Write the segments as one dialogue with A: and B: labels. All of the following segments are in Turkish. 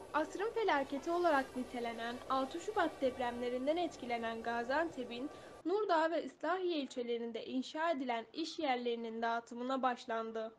A: Asrın felaketi olarak nitelenen 6 Şubat depremlerinden etkilenen Gaziantep'in Nurdağ ve Islahiye ilçelerinde inşa edilen iş yerlerinin dağıtımına başlandı.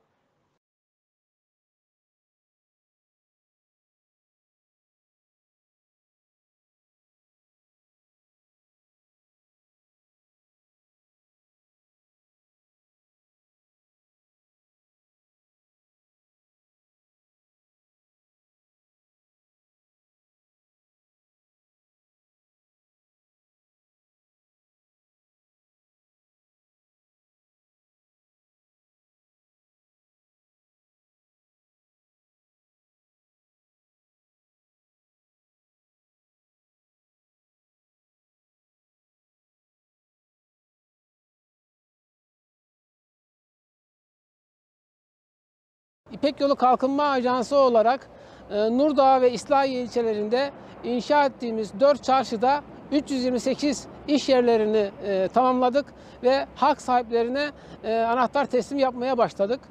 B: İpek Yolu Kalkınma Ajansı olarak Nurdağ ve İslahiye ilçelerinde inşa ettiğimiz 4 çarşıda 328 iş yerlerini tamamladık ve hak sahiplerine anahtar teslim yapmaya başladık.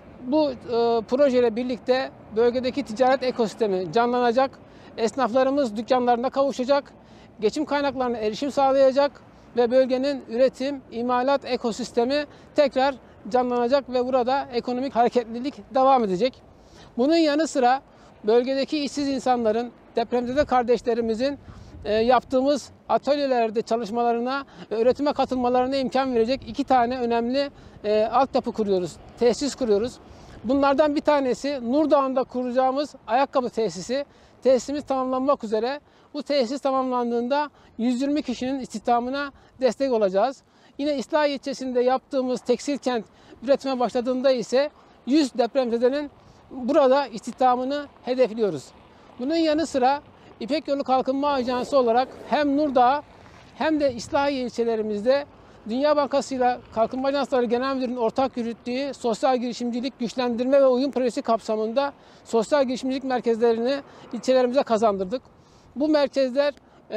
B: Bu projeyle birlikte bölgedeki ticaret ekosistemi canlanacak, esnaflarımız dükkanlarına kavuşacak, geçim kaynaklarına erişim sağlayacak ve bölgenin üretim, imalat ekosistemi tekrar canlanacak ve burada ekonomik hareketlilik devam edecek. Bunun yanı sıra bölgedeki işsiz insanların, depremzede kardeşlerimizin yaptığımız atölyelerde çalışmalarına ve üretime katılmalarına imkan verecek 2 tane önemli altyapı kuruyoruz, tesis kuruyoruz. Bunlardan bir tanesi Nurdağ'ında kuracağımız ayakkabı tesisi. Tesisimiz tamamlanmak üzere. Bu tesis tamamlandığında 120 kişinin istihdamına destek olacağız. Yine İslahiye ilçesinde yaptığımız tekstil kent üretime başladığında ise 100 depremzedenin burada istihdamını hedefliyoruz. Bunun yanı sıra İpek Yolu Kalkınma Ajansı olarak hem Nurdağ hem de İslahiye ilçelerimizde Dünya Bankası ile Kalkınma Ajansları Genel Müdürlüğü'nün ortak yürüttüğü sosyal girişimcilik güçlendirme ve uyum projesi kapsamında sosyal girişimcilik merkezlerini ilçelerimize kazandırdık. Bu merkezler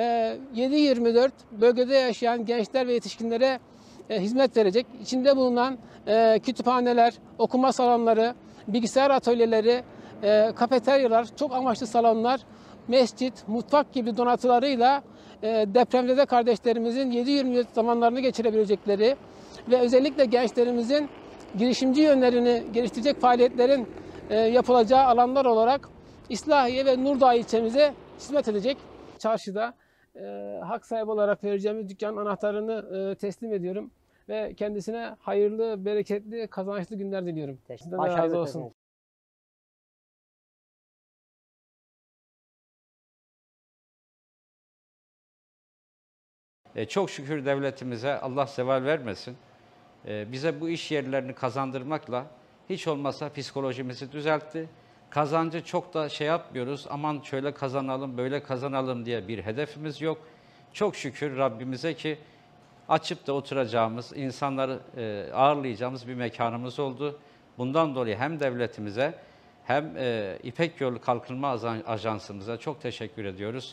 B: 7/24 bölgede yaşayan gençler ve yetişkinlere hizmet verecek. İçinde bulunan kütüphaneler, okuma salonları, bilgisayar atölyeleri, kafeteryalar, çok amaçlı salonlar, mescit, mutfak gibi donatılarıyla depremzede kardeşlerimizin 7/24 zamanlarını geçirebilecekleri ve özellikle gençlerimizin girişimci yönlerini geliştirecek faaliyetlerin yapılacağı alanlar olarak İslahiye ve Nurdağ ilçemize hizmet edecek. Çarşıda hak sahibi olarak vereceğimiz dükkanın anahtarını teslim ediyorum ve kendisine hayırlı, bereketli, kazançlı günler diliyorum. Sizden de razı olsun.
C: Çok şükür devletimize Allah zeval vermesin. Bize bu iş yerlerini kazandırmakla hiç olmazsa psikolojimizi düzeltti. Kazancı çok da şey yapmıyoruz, aman şöyle kazanalım, böyle kazanalım diye bir hedefimiz yok. Çok şükür Rabbimize ki açıp da oturacağımız, insanları ağırlayacağımız bir mekanımız oldu. Bundan dolayı hem devletimize hem İpek Yolu Kalkınma Ajansımıza çok teşekkür ediyoruz.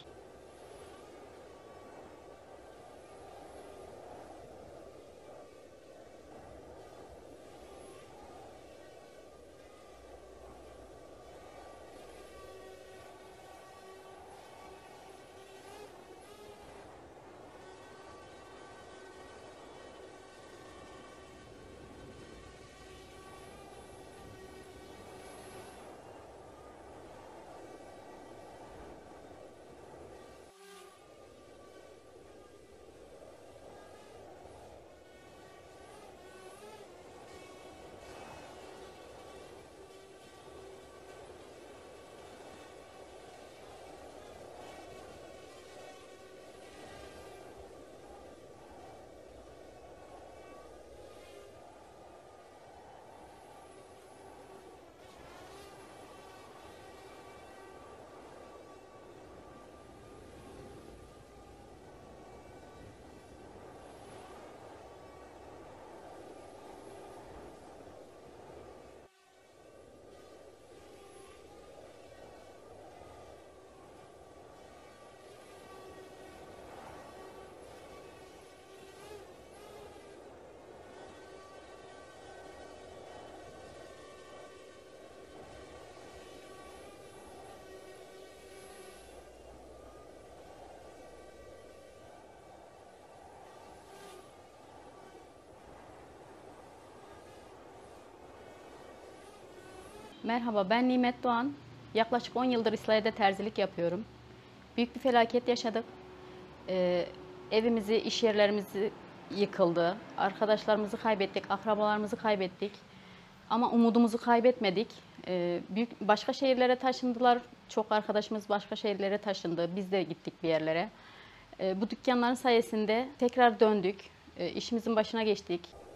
D: Merhaba, ben Nimet Doğan. Yaklaşık 10 yıldır İslahiye'de terzilik yapıyorum. Büyük bir felaket yaşadık. Evimizi, iş yerlerimizi yıkıldı. Arkadaşlarımızı kaybettik, akrabalarımızı kaybettik. Ama umudumuzu kaybetmedik. Başka şehirlere taşındılar. Çok arkadaşımız başka şehirlere taşındı. Biz de gittik bir yerlere. Bu dükkanların sayesinde tekrar döndük. İşimizin başına geçtik.